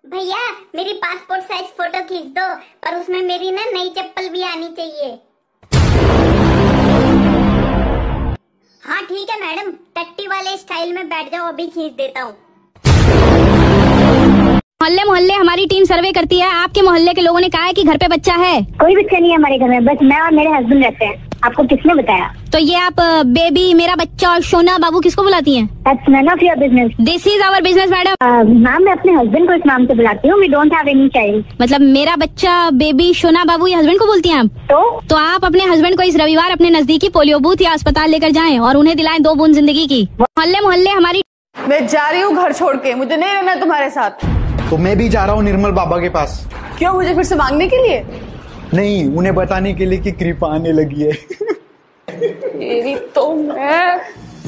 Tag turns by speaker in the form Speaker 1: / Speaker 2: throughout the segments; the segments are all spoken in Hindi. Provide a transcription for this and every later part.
Speaker 1: भैया मेरी पासपोर्ट साइज फोटो खींच दो, पर उसमें मेरी ना नई चप्पल भी आनी चाहिए। हाँ ठीक है मैडम, टट्टी वाले स्टाइल में बैठ जाओ, अभी खींच देता हूँ।
Speaker 2: मोहल्ले मोहल्ले हमारी टीम सर्वे करती है। आपके मोहल्ले के लोगों ने कहा है कि घर पे बच्चा है।
Speaker 3: कोई बच्चा नहीं है हमारे घर में, बस मैं और मेरे हस्बैंड रहते हैं। आपको किसने बताया?
Speaker 2: तो ये आप बेबी, मेरा बच्चा और सोना बाबू किसको बुलाती हैं?
Speaker 3: That's none of your business.
Speaker 2: This is our business madam.
Speaker 3: Ma'am मैं अपने हस्बैंड को इस नाम से बुलाती हूँ। We don't have any child.
Speaker 2: मतलब मेरा बच्चा, बेबी, सोना बाबू, ये हस्बैंड को बोलती हैं आप? तो आप अपने हस्बैंड को इस रविवार अपने नजदीकी पोलियो बूथ या अस्पताल लेकर जाएं और उन्हें दिलाएं 2 बूंद जिंदगी की। मोहल्ले मोहल्ले हमारी।
Speaker 4: मैं जा रही हूँ घर छोड़ के, मुझे नहीं रहना तुम्हारे साथ।
Speaker 5: तो मैं भी जा रहा हूँ निर्मल बाबा के पास।
Speaker 4: क्यों, मुझे फिर से मांगने के लिए?
Speaker 5: नहीं, उन्हें बताने के लिए कि कृपा आने लगी है।
Speaker 4: तेरी तो मैं।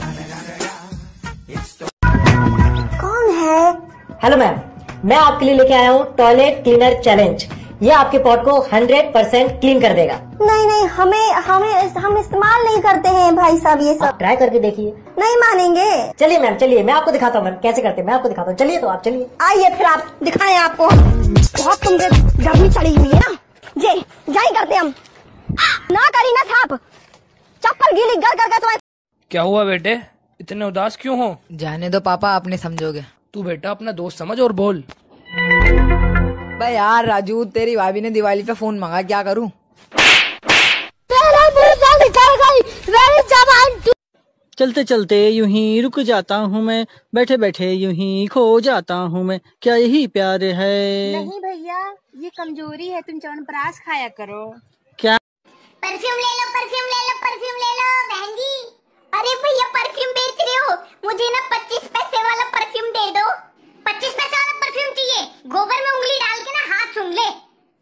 Speaker 3: कौन है?
Speaker 6: हेलो मैम, मैं आपके लिए लेके आया हूँ टॉयलेट क्लीनर चैलेंज। ये आपके पॉट को 100% क्लीन कर देगा।
Speaker 3: नहीं हम इस्तेमाल नहीं करते हैं भाई साहब ये सब।
Speaker 6: ट्राई करके देखिए।
Speaker 3: नहीं मानेंगे।
Speaker 6: चलिए मैम, चलिए मैं आपको दिखाता हूँ मैम कैसे करते हैं। मैं आपको दिखाता हूँ, चलिए तो आप चलिए।
Speaker 3: आइए फिर आप दिखाएं आपको। बहुत तुमसे गर्मी चढ़ी हुई है ना, जे जाई करते हम ना करी ना साहब, चप्पल गीली कर करके तुम्हारे।
Speaker 7: क्या हुआ बेटे, इतने उदास क्यों हो?
Speaker 8: जाने दो पापा, आप नहीं समझोगे।
Speaker 7: तू बेटा अपना दोस्त समझ और बोल।
Speaker 8: भाई यार राजू, तेरी भाभी ने दिवाली पे फोन मांगा, क्या करूं?
Speaker 9: चलते चलते यूं ही रुक जाता हूँ मैं, बैठे बैठे यूं ही खो जाता हूँ मैं, क्या यही प्यार है?
Speaker 3: नहीं भैया, ये कमजोरी है, तुम च्यवनप्राश खाया करो।
Speaker 9: क्या?
Speaker 1: परफ्यूम ले लो, परफ्यूम ले लो, परफ्यूम ले लो बहन जी। अरे भैया परफ्यूम बेच रहे हो, मुझे ना 25 पैसे वाला परफ्यूम दे दो। 25 पैसे वाला परफ्यूम चाहिए, गोबर में उंगली डाल के ना हाथ सूंघ ले।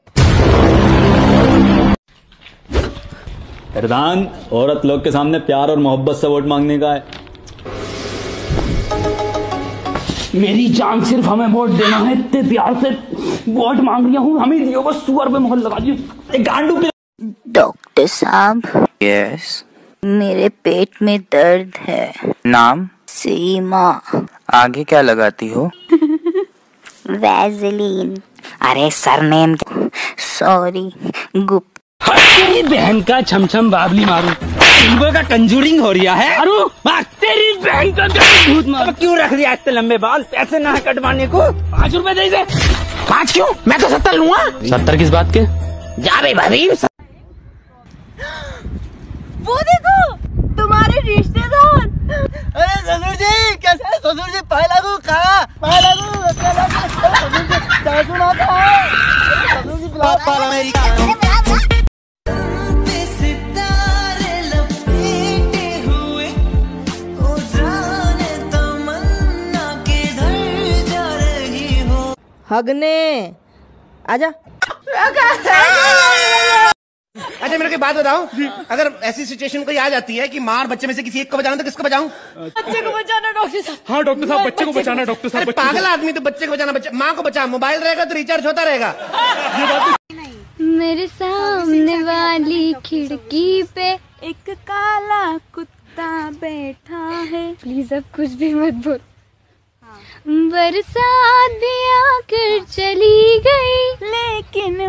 Speaker 10: प्रधान, औरत लोग के सामने प्यार और मोहब्बत से वोट मांगने का है।
Speaker 7: मेरी जान, सिर्फ हमें वोट देना है, इतने प्यार से वोट मांग रही हूँ, हमें दियो बस, सुअर पे मोहर लगा दियो। गांडू पे।
Speaker 11: डॉक्टर साहब। यस। मेरे पेट में दर्द है। नाम? सीमा। आगे क्या लगाती हो?
Speaker 1: वैसलीन।
Speaker 11: अरे सरनेम? सॉरी, गुप्त।
Speaker 7: तेरी बहन का छमछम बाबली मारू, सिल्वर का कंजूरिंग हो रहा है। अरे तेरी बहन का भूत मारू। क्यों रख दिया इतने लंबे बाल? पैसे ना कटवाने को 5 रुपए दे दे। 5 क्यों? मैं तो 70 लूंगा।
Speaker 10: 70 किस बात के?
Speaker 7: जा रही भाभी।
Speaker 4: वो देखो तुम्हारे रिश्तेदार।
Speaker 9: अरे ससुर जी, कैसे है ससुर जी? पाए लागू कहा? पाए लागू ससुर जी सासू माँ कहाँ है? ससुर जी बुला मेरी।
Speaker 8: हगने आजा।
Speaker 12: अच्छा मेरे को बात बताओ, अगर ऐसी सिचुएशन कोई आ जाती है कि माँ और बच्चे में से किसी एक को बचाना, तो किसको बचाऊं?
Speaker 4: बच्चे को बचाना डॉक्टर साहब।
Speaker 7: हाँ डॉक्टर साहब, बच्चे को बचाना डॉक्टर साहब।
Speaker 12: पागल आदमी, तो बच्चे को बचाना, बच्चे माँ को बचा, मोबाइल रहेगा तो रिचार्ज होता रहेगा।
Speaker 2: मेरे सामने वाली खिड़की पे
Speaker 4: एक काला कुत्ता बैठा है।
Speaker 2: प्लीज अब कुछ भी मत बोल। बरसात भी आकर चली गई,
Speaker 4: लेकिन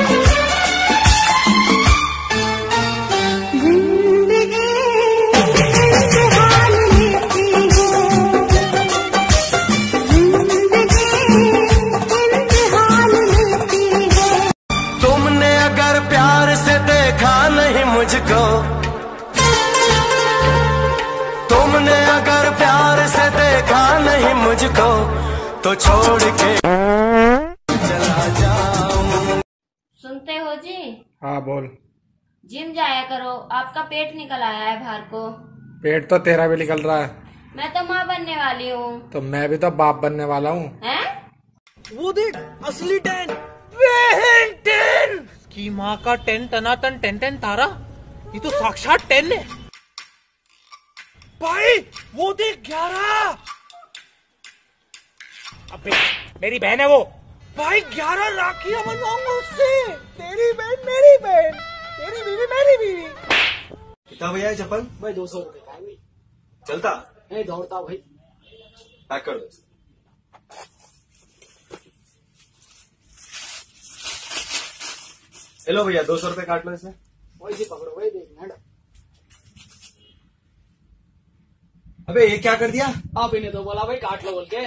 Speaker 13: तुमने अगर प्यार से देखा नहीं मुझको, तुमने अगर प्यार से देखा नहीं मुझको, तो छोड़ के चला जाऊं।
Speaker 14: सुनते हो जी?
Speaker 15: हाँ बोल।
Speaker 14: जिम जाया करो, आपका पेट निकल आया है बाहर को।
Speaker 15: पेट तो तेरा भी निकल रहा है।
Speaker 14: मैं तो माँ बनने वाली हूँ।
Speaker 15: तो मैं भी तो बाप बनने वाला हूँ।
Speaker 14: हैं?
Speaker 9: वो देख, असली 10 बहन 10 की माँ का 10 टनाटन 10 तारा, ये तो साक्षात 10 है भाई। वो देख 11। अबे मेरी बहन है वो भाई। 11 राखियां बनवाऊंगा उससे। तेरी बहन मेरी बहन, तेरी बीवी मेरी बीवी।
Speaker 13: कितना भैया चप्पल?
Speaker 9: भाई 200 रुपए का है।
Speaker 13: चलता
Speaker 9: नहीं दौड़ता भाई।
Speaker 13: पैक कर दो। चलो भैया 200 रुपए काट लो इसे।
Speaker 9: वही पकड़ो, वही देख मिनट।
Speaker 13: अबे ये क्या कर दिया?
Speaker 9: आप इन्हें तो बोला भाई काट लो बोल के।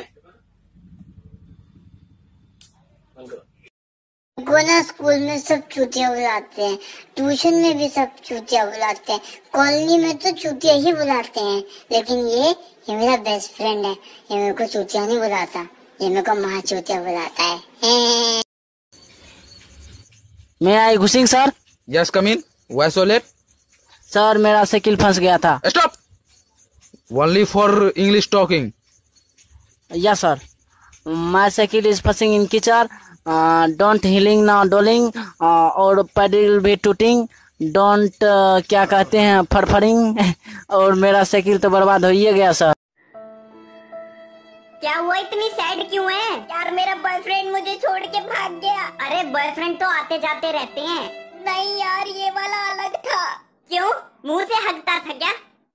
Speaker 1: को ना स्कूल में सब चूतिया बुलाते हैं, ट्यूशन में भी सब चूतिया बुलाते हैं, कॉलोनी में तो चूतिया ही बुलाते हैं, लेकिन ये मेरा बेस्ट फ्रेंड है, ये मेरे को चूतिया नहीं बुलाता, ये मेरे को महा चूतिया बुलाता है।
Speaker 16: मैं आई घुसिंग sir.
Speaker 17: Yes come in. Why so late?
Speaker 16: Sir मेरा साइकिल फंस गया था।
Speaker 17: Stop. Only for English talking.
Speaker 16: Yes sir. My cycle is फंसिंग इन कीचड़, डोंट हीलिंग ना डोलिंग, और पेडल भी टूटिंग, डोंट क्या कहते हैं फड़फड़िंग, और मेरा साइकिल तो बर्बाद हो ही गया सर।
Speaker 1: क्या हुआ, इतनी सैड क्यों है? यार मेरा बॉयफ्रेंड मुझे छोड़ के भाग गया। अरे बॉयफ्रेंड तो आते जाते रहते हैं। नहीं यार ये वाला अलग था। क्यों, मुंह से हगता था क्या?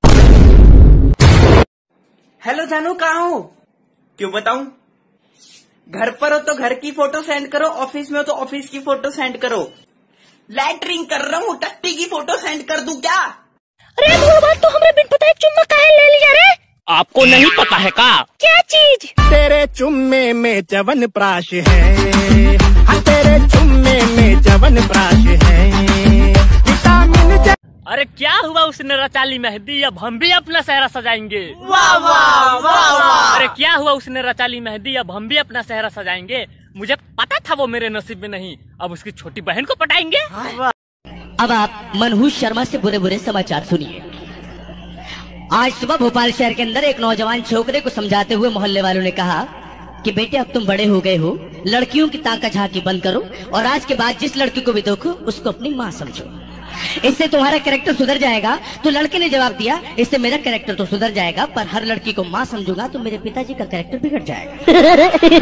Speaker 18: हेलो जानू, कहाँ हो? क्यों बताऊं? घर पर हो तो घर की फोटो सेंड करो, ऑफिस में हो तो ऑफिस की फोटो सेंड करो। लैटरिंग कर रहा हूँ, टट्टी की फोटो सेंड कर दूं क्या?
Speaker 3: अरे बात तो हमरे बिन पता चुम्मा काहे ले लिया रे?
Speaker 7: आपको नहीं पता है का?
Speaker 3: क्या चीज?
Speaker 12: तेरे चुम्मे में चवन प्राश है, हाँ तेरे चुम्मे में चवन प्राश है, विटामिन।
Speaker 7: अरे क्या हुआ, उसने रचा ली मेहंदी, अब हम भी अपना सहरा सजाएंगे।
Speaker 18: वाह वाह वाह वाह।
Speaker 7: अरे क्या हुआ, उसने रचा ली मेहंदी, अब हम भी अपना सहरा सजाएंगे। मुझे पता था वो मेरे नसीब में नहीं, अब उसकी छोटी बहन को पटाएंगे।
Speaker 19: अब आप मनहूस शर्मा से बुरे बुरे समाचार सुनिए। आज सुबह भोपाल शहर के अंदर एक नौजवान छोकरे को समझाते हुए मोहल्ले वालों ने कहा कि बेटे अब तुम बड़े हो गए हो, लड़कियों की ताका झांकी बंद करो और आज के बाद जिस लड़की को भी देखो उसको अपनी माँ समझो, इससे तुम्हारा कैरेक्टर सुधर जाएगा। तो लड़के ने जवाब दिया, इससे मेरा कैरेक्टर तो सुधर जाएगा, पर हर लड़की को माँ समझूंगा तो मेरे पिताजी का कैरेक्टर बिगड़ जाएगा।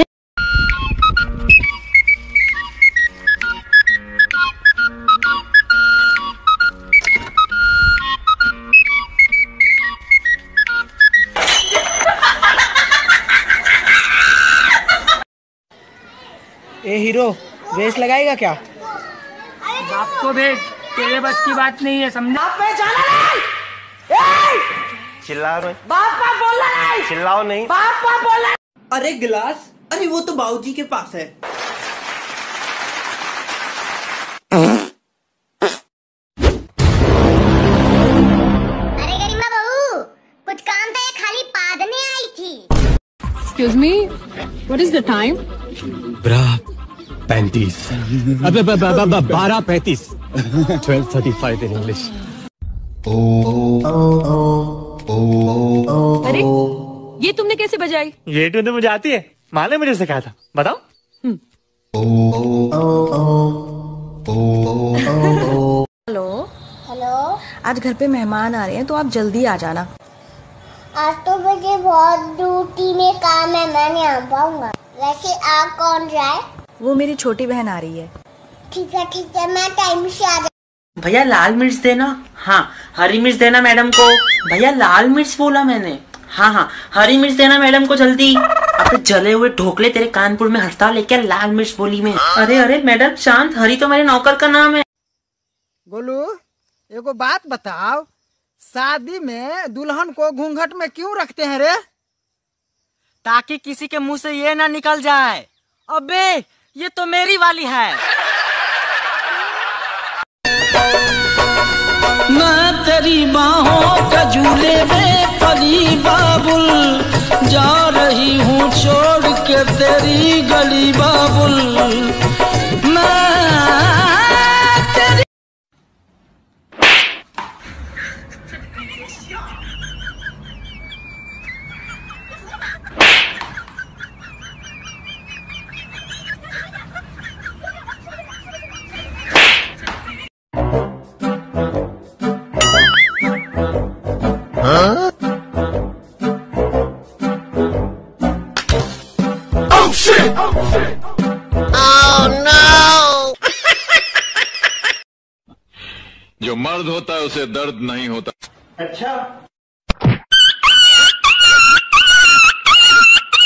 Speaker 9: ए हीरो, रेस लगाएगा क्या?
Speaker 7: बाप को भेज, तेरे बस की बात नहीं है, समझा?
Speaker 13: चिल्ला रहे?
Speaker 18: बापा बोला नहीं।
Speaker 13: चिल्लाओ नहीं।
Speaker 18: बापा बोला। अरे गिलास, अरे वो तो बाबूजी के पास है।
Speaker 1: अरे गरिमा बहू, कुछ काम था, ये खाली पादने आई थी।
Speaker 4: Excuse me, what is the time?
Speaker 5: 12:35। अबे 12:35। 12:35 in English।
Speaker 4: अरे ये तुमने कैसे बजाई?
Speaker 7: ये टूने मुझे आती है, माँ ने मुझे सिखाया था, बताओ।
Speaker 8: हेलो
Speaker 1: हेलो,
Speaker 8: आज घर पे मेहमान आ रहे हैं तो आप जल्दी आ जाना।
Speaker 1: आज तो मुझे बहुत ड्यूटी में काम है, मैं नहीं आ पाऊंगा। वैसे आप कौन जाए?
Speaker 8: वो मेरी छोटी बहन आ रही है।
Speaker 1: ठीक है, मैं टाइम से आ जा।
Speaker 18: भैया लाल मिर्च देना। हाँ, हरी मिर्च देना मैडम को। भैया लाल मिर्च बोला मैंने। हाँ, हरी मिर्च देना मैडम को जल्दी। अब जले हुए ढोकले तेरे कानपुर में हड़ताल लेके लाल मिर्च बोली में। अरे मैडम शांत, हरी तो मेरे नौकर का नाम है।
Speaker 9: गोलू, एगो बात बताओ, शादी में दुल्हन को घूंघट में क्यों रखते हैं रे?
Speaker 18: ताकि किसी के मुंह से ये ना निकल जाए, अबे ये तो मेरी वाली है।
Speaker 20: मैं तेरी बाहों का झूले में पली बाबुल, जा रही हूँ छोड़ के तेरी गली बाबुल। मैं तेरी
Speaker 21: जो मर्द होता है उसे दर्द नहीं होता।
Speaker 9: अच्छा,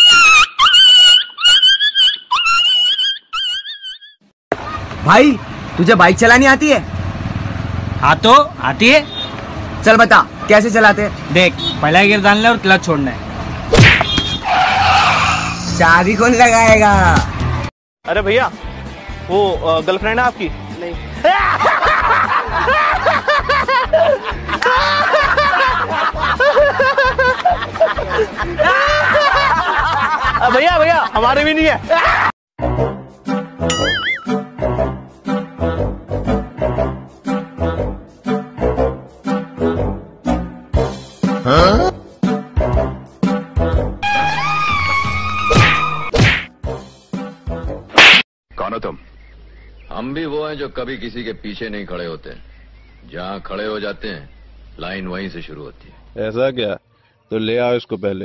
Speaker 12: भाई
Speaker 9: तुझे बाइक चलानी आती है?
Speaker 7: हाँ तो आती है।
Speaker 9: चल बता कैसे चलाते हैं?
Speaker 7: देख, पहला गियर डालना है और क्लच छोड़ना है।
Speaker 9: चाबी कौन लगाएगा?
Speaker 6: अरे भैया, वो गर्लफ्रेंड है आपकी? नहीं। भैया भैया, हमारे भी नहीं है।
Speaker 21: हाँ? कौन हो तुम? हम भी वो हैं जो कभी किसी के पीछे नहीं खड़े होते। जहाँ खड़े हो जाते हैं लाइन वहीं से शुरू होती है।
Speaker 13: ऐसा क्या? तो ले आओ इसको पहले।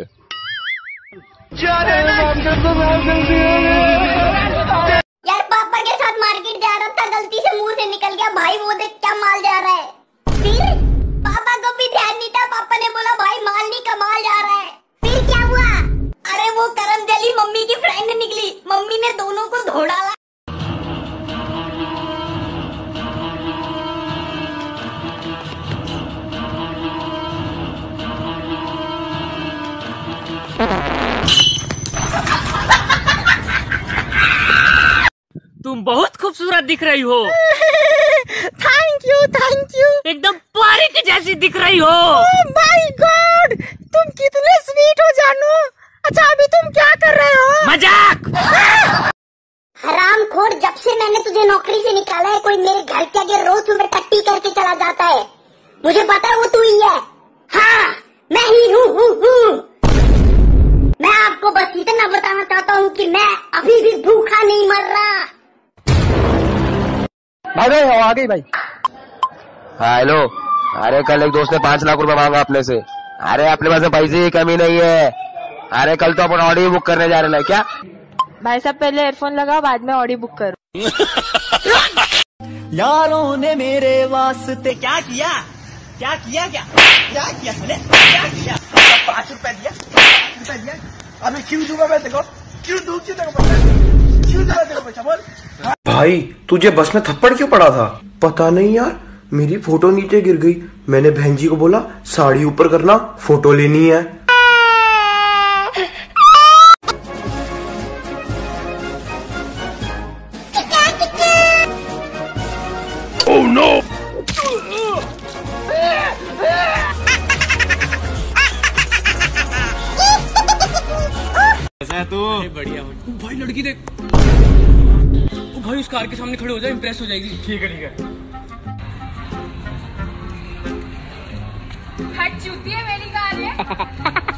Speaker 1: यार पापा के साथ मार्केट जा रहा था, गलती से मुंह से निकल गया। भाई वो देख क्या माल जा रहा है। फिर पापा को भी ध्यान नहीं था, पापा ने बोला भाई माल नहीं कमाल जा रहा है। फिर क्या हुआ? अरे वो करम जली मम्मी की फ्रेंड निकली, मम्मी ने दोनों को धो डाला।
Speaker 7: तुम बहुत खूबसूरत दिख रही हो।
Speaker 3: Thank you thank you.
Speaker 7: एकदम परी की जैसी दिख रही हो।
Speaker 3: माय गॉड, तुम कितने स्वीट हो जानू। अच्छा अभी तुम क्या कर रहे हो?
Speaker 7: मजाक।
Speaker 1: हरामखोर, जब से मैंने तुझे नौकरी से निकाला है कोई मेरे घर के आगे रोज सुबह टट्टी करके चला जाता है। मुझे पता है वो तू ही है। हाँ मैं ही हूँ। मैं आपको बस इतना बताना चाहता हूँ कि मैं अभी भी भूखा नहीं मर रहा।
Speaker 9: भाई आ गई भाई।
Speaker 22: हाँ हेलो। अरे कल एक दोस्त ने 5 लाख रुपए मांगा अपने से। अरे अपने पास पैसे की कमी नहीं है। अरे कल तो अपन ऑडी बुक करने जा रहे हैं। क्या
Speaker 4: भाई साहब पहले एयरफोन लगाओ, बाद में ऑडी बुक करो।
Speaker 9: यारों ने मेरे वास्ते
Speaker 7: क्या किया? क्या किया? क्या किया?
Speaker 9: 5 रुपए दिया। अभी क्यों दूंगा मैं देखो? क्यों दूंगा तेरे को पैसा? बोल
Speaker 13: भाई तुझे बस में थप्पड़ क्यों पड़ा था? पता नहीं यार, मेरी फोटो नीचे गिर गई। मैंने बहन जी को बोला साड़ी ऊपर करना, फोटो लेनी है।
Speaker 21: Oh no!
Speaker 7: कैसा है तू? बढ़िया भाई। लड़की देख। भाई उस कार के सामने खड़े हो जाए, इंप्रेस हो जाएगी। ठीक है।
Speaker 4: हट चूती है मेरी कार है।